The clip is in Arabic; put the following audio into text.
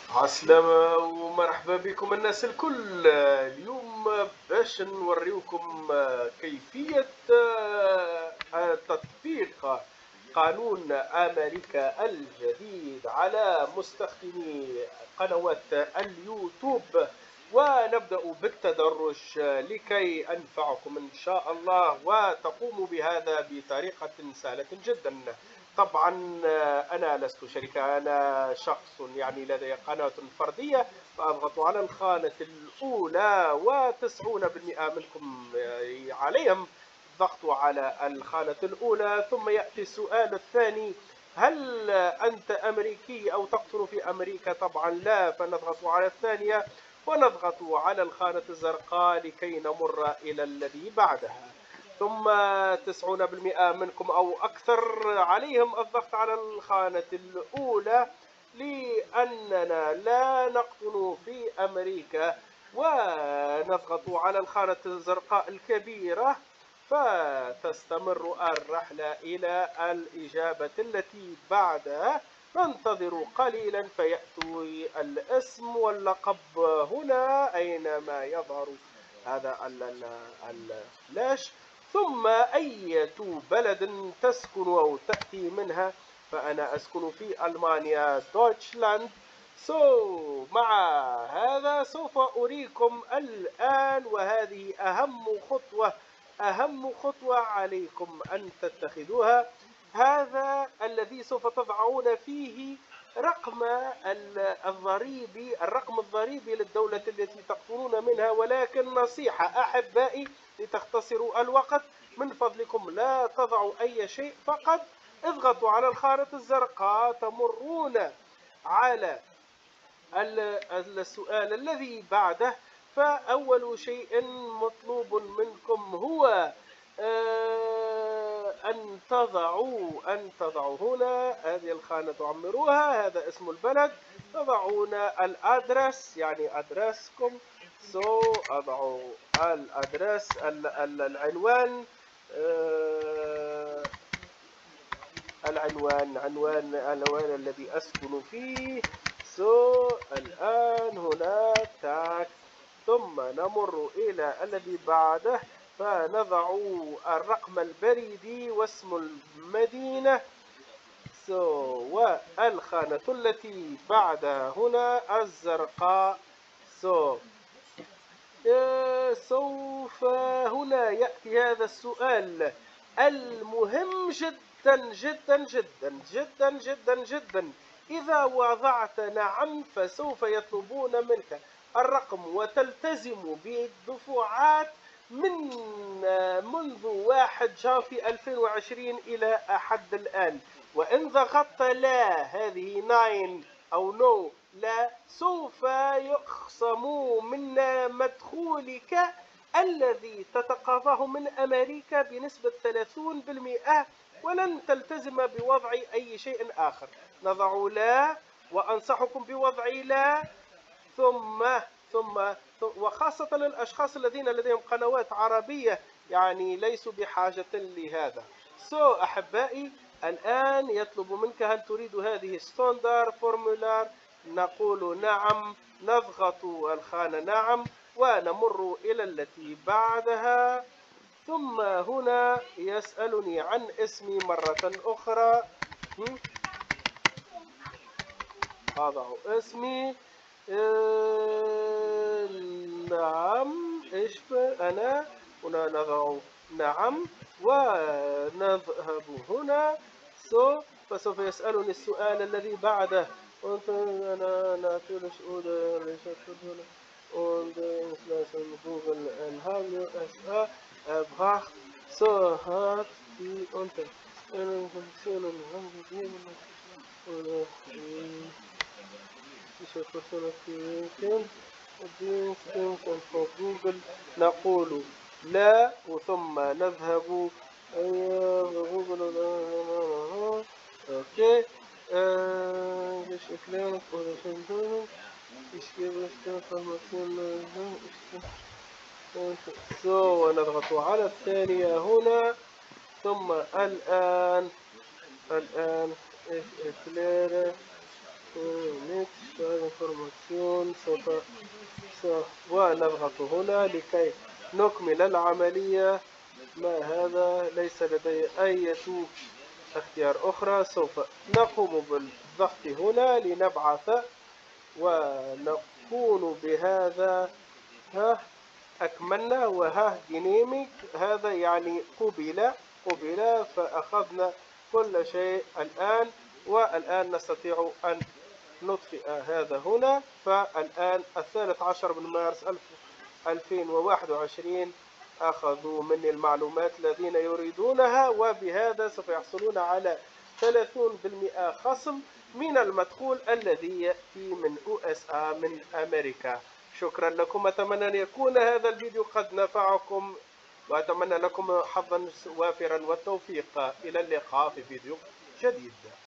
عسلامة ومرحبا بكم الناس الكل. اليوم باش نوريوكم كيفية تطبيق قانون أمريكا الجديد على مستخدمي قنوات اليوتيوب، ونبدأ بالتدرج لكي أنفعكم إن شاء الله وتقوموا بهذا بطريقة سهلة جدا. طبعا أنا لست شركة، أنا شخص يعني لدي قناة فردية، فأضغط على الخانة الأولى و90% منكم عليهم الضغط على الخانة الأولى. ثم يأتي السؤال الثاني: هل أنت أمريكي أو تقطن في أمريكا؟ طبعا لا، فنضغط على الثانية ونضغط على الخانة الزرقاء لكي نمر إلى الذي بعدها. ثم 90% منكم أو أكثر عليهم الضغط على الخانة الأولى لأننا لا نقطن في أمريكا، ونضغط على الخانة الزرقاء الكبيرة فتستمر الرحلة إلى الإجابة التي بعدها. ننتظر قليلا فيأتي الاسم واللقب هنا أينما يظهر هذا الفلاش، ثم أية بلد تسكن أو تأتي منها. فأنا أسكن في ألمانيا، دويتشلاند. مع هذا سوف أريكم الآن، وهذه أهم خطوة عليكم أن تتخذوها. هذا الذي سوف تضعون فيه رقم الرقم الضريبي للدولة التي تقطنون منها. ولكن نصيحة أحبائي لتختصروا الوقت، من فضلكم لا تضعوا أي شيء، فقط اضغطوا على الخانة الزرقاء، تمرون على السؤال الذي بعده. فأول شيء مطلوب منكم هو أن تضعوا هنا هذه الخانة، تعمروها، هذا اسم البلد، تضعون الأدرس يعني أدرسكم. أضعوا الأدرس العنوان، العنوان الذي أسكن فيه. الآن هنا تاك، ثم نمر إلى الذي بعده فنضع الرقم البريدي واسم المدينة. والخانة التي بعدها هنا الزرقاء. سوف هنا يأتي هذا السؤال المهم جدا جدا جدا جدا جدا جدا. إذا وضعت نعم فسوف يطلبون منك الرقم وتلتزم بالدفعات منذ 1 جانفي 2020 إلى حد الآن. وإن ضغطت لا، هذه 9 أو نو لا، سوف يخصم من مدخولك الذي تتقاضاه من أمريكا بنسبة 30%، ولن تلتزم بوضع أي شيء آخر. نضع لا، وأنصحكم بوضع لا. ثم وخاصة الأشخاص الذين لديهم قنوات عربية يعني ليسوا بحاجة لهذا. أحبائي، الآن يطلب منك: هل تريد هذه ستاندر فورمولار؟ نقول نعم، نضغط الخانة نعم ونمر إلى التي بعدها. ثم هنا يسألني عن اسمي مرة أخرى، أضع اسمي. نعم، أنا هنا نضع نعم ونذهب هنا. فسوف يسألني السؤال الذي بعده: أنا natürlich oder und installation Google and have USA erbracht. Hat die Unterstellung angegeben oder جوجل. نقول لا، وثم نذهب جوجل. اوكي. ونضغط على الثانية هنا. ثم الآن فورماسيون ونضغط هنا لكي نكمل العملية. ما هذا؟ ليس لدي أي اختيار أخرى. سوف نقوم بالضغط هنا لنبعث، ونكون بهذا أكملنا. وها ديناميك، هذا يعني قبل، فأخذنا كل شيء الآن. والآن نستطيع أن نطفئ هذا هنا. فالآن 13 من مارس 2021 أخذوا مني المعلومات الذين يريدونها، وبهذا سوف يحصلون على 30% خصم من المدخول الذي يأتي من USA من أمريكا. شكرا لكم، أتمنى أن يكون هذا الفيديو قد نفعكم، وأتمنى لكم حظا وافرا والتوفيق. إلى اللقاء في فيديو جديد.